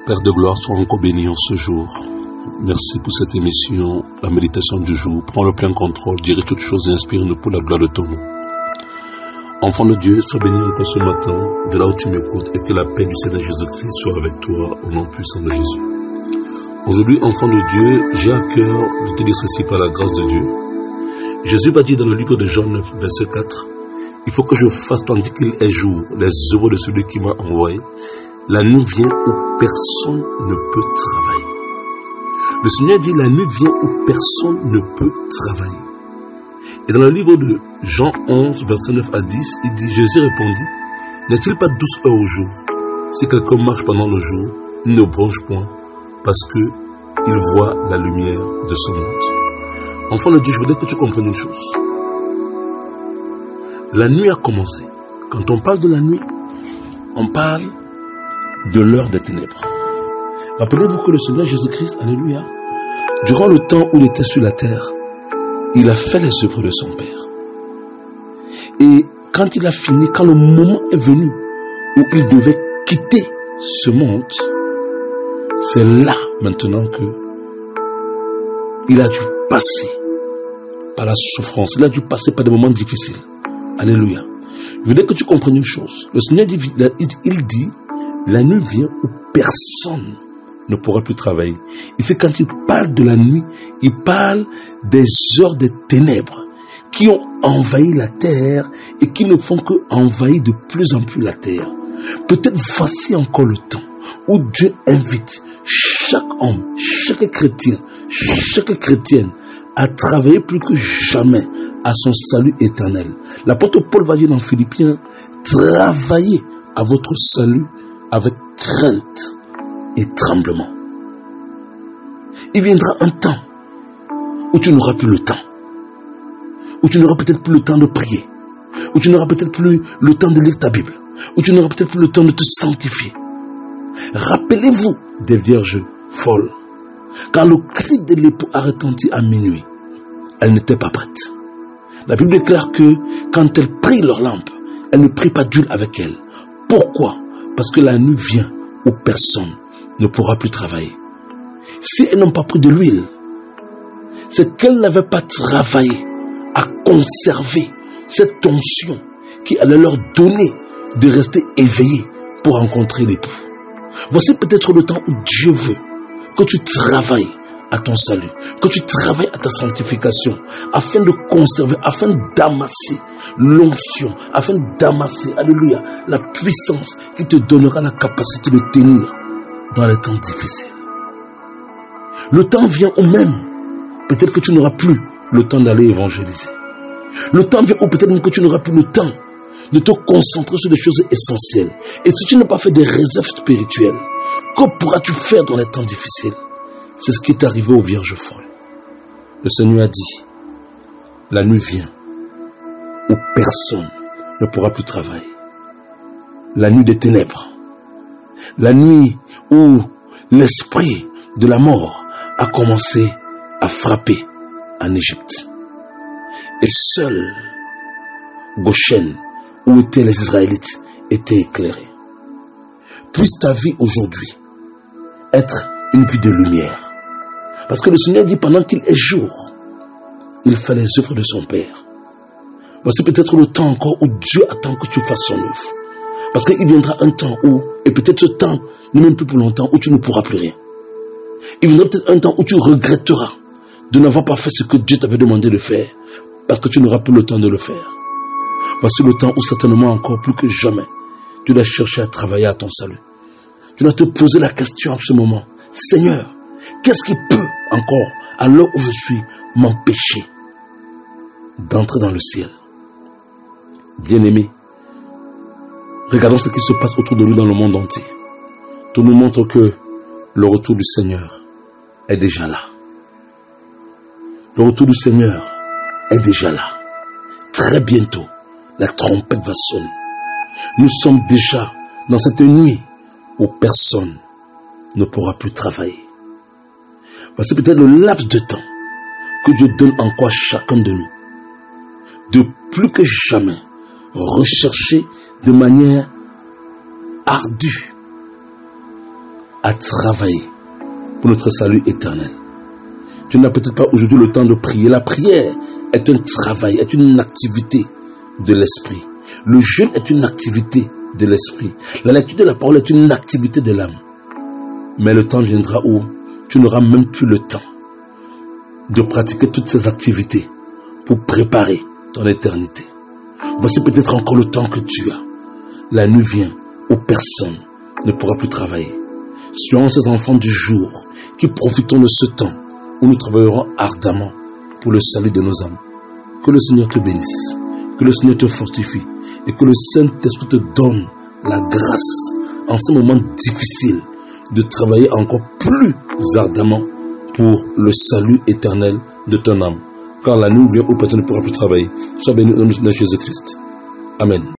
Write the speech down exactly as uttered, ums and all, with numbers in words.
Père de gloire, sois encore béni en ce jour. Merci pour cette émission, la méditation du jour. Prends le plein contrôle, dirige toutes choses et inspire-nous pour la gloire de ton nom. Enfant de Dieu, sois béni encore ce matin, de là où tu m'écoutes, et que la paix du Seigneur Jésus-Christ soit avec toi, au nom puissant de Jésus. Aujourd'hui, enfant de Dieu, j'ai à cœur de te dire ceci par la grâce de Dieu. Jésus va dire dans le livre de Jean neuf, verset quatre, « Il faut que je fasse tandis qu'il est jour, les œuvres de celui qui m'a envoyé. La nuit vient où personne ne peut travailler. » Le Seigneur dit, la nuit vient où personne ne peut travailler. Et dans le livre de Jean onze, verset neuf à dix, il dit, Jésus répondit, n'est-il pas douze heures au jour? Si quelqu'un marche pendant le jour, il ne bronche point, parce que il voit la lumière de ce monde. Enfant de Dieu, je voudrais que tu comprennes une chose. La nuit a commencé. Quand on parle de la nuit, on parle de l'heure des ténèbres. Rappelez-vous que le Seigneur Jésus-Christ, alléluia, durant le temps où il était sur la terre, il a fait les œuvres de son Père. Et quand il a fini, quand le moment est venu où il devait quitter ce monde, c'est là maintenant que il a dû passer par la souffrance, il a dû passer par des moments difficiles. Alléluia. Je voudrais que tu comprennes une chose. Le Seigneur dit, il dit, la nuit vient où personne ne pourra plus travailler. Ici, quand il parle de la nuit, il parle des heures des ténèbres qui ont envahi la terre et qui ne font que envahir de plus en plus la terre. Peut-être voici encore le temps où Dieu invite chaque homme, chaque chrétien, chaque chrétienne à travailler plus que jamais à son salut éternel. L'apôtre Paul va dire dans Philippiens, travaillez à votre salut avec crainte et tremblement. Il viendra un temps où tu n'auras plus le temps, où tu n'auras peut-être plus le temps de prier, où tu n'auras peut-être plus le temps de lire ta Bible, où tu n'auras peut-être plus le temps de te sanctifier. Rappelez-vous des vierges folles. Quand le cri de l'époux a retenti à minuit, elles n'étaient pas prêtes. La Bible déclare que quand elles prient leur lampe, elles ne prient pas d'huile avec elles. Pourquoi? Parce que la nuit vient où personne ne pourra plus travailler. Si elles n'ont pas pris de l'huile, c'est qu'elles n'avaient pas travaillé à conserver cette tension qui allait leur donner de rester éveillées pour rencontrer l'époux. Voici peut-être le temps où Dieu veut que tu travailles à ton salut, que tu travailles à ta sanctification, afin de conserver, afin d'amasser l'onction, afin d'amasser, alléluia, la puissance qui te donnera la capacité de tenir dans les temps difficiles. Le temps vient où même, peut-être que tu n'auras plus le temps d'aller évangéliser. Le temps vient où peut-être même que tu n'auras plus le temps de te concentrer sur des choses essentielles. Et si tu n'as pas fait des réserves spirituelles, que pourras-tu faire dans les temps difficiles? C'est ce qui est arrivé aux vierges folles. Le Seigneur a dit, la nuit vient où personne ne pourra plus travailler. La nuit des ténèbres. La nuit où l'esprit de la mort a commencé à frapper en Égypte. Et seul Goshen, où étaient les Israélites, était éclairé. Puisse ta vie aujourd'hui être une vie de lumière. Parce que le Seigneur dit, pendant qu'il est jour, il fait les œuvres de son Père. Voici peut-être le temps encore où Dieu attend que tu fasses son œuvre. Parce qu'il viendra un temps où, et peut-être ce temps n'est même plus pour longtemps, où tu ne pourras plus rien. Il viendra peut-être un temps où tu regretteras de n'avoir pas fait ce que Dieu t'avait demandé de faire, parce que tu n'auras plus le temps de le faire. Voici le temps où certainement encore plus que jamais, tu dois chercher à travailler à ton salut. Tu dois te poser la question en ce moment, Seigneur, qu'est-ce qui peut encore, à l'heure où je suis, m'empêcher d'entrer dans le ciel? Bien-aimés, regardons ce qui se passe autour de nous dans le monde entier. Tout nous montre que le retour du Seigneur est déjà là. Le retour du Seigneur est déjà là. Très bientôt, la trompette va sonner. Nous sommes déjà dans cette nuit où personne ne pourra plus travailler. Voici peut-être le laps de temps que Dieu donne encore à chacun de nous. De plus que jamais, rechercher de manière ardue à travailler pour notre salut éternel. Tu n'as peut-être pas aujourd'hui le temps de prier. La prière est un travail, est une activité de l'esprit. Le jeûne est une activité de l'esprit. La lecture de la parole est une activité de l'âme. Mais le temps viendra où tu n'auras même plus le temps de pratiquer toutes ces activités pour préparer ton éternité. Voici peut-être encore le temps que tu as. La nuit vient où personne ne pourra plus travailler. Soyons ces enfants du jour qui profitons de ce temps où nous travaillerons ardemment pour le salut de nos âmes. Que le Seigneur te bénisse, que le Seigneur te fortifie et que le Saint-Esprit te donne la grâce en ces moments difficiles de travailler encore plus ardemment pour le salut éternel de ton âme. Car la nuit vient où personne ne pourra plus travailler. Sois béni au nom de Jésus-Christ. Amen.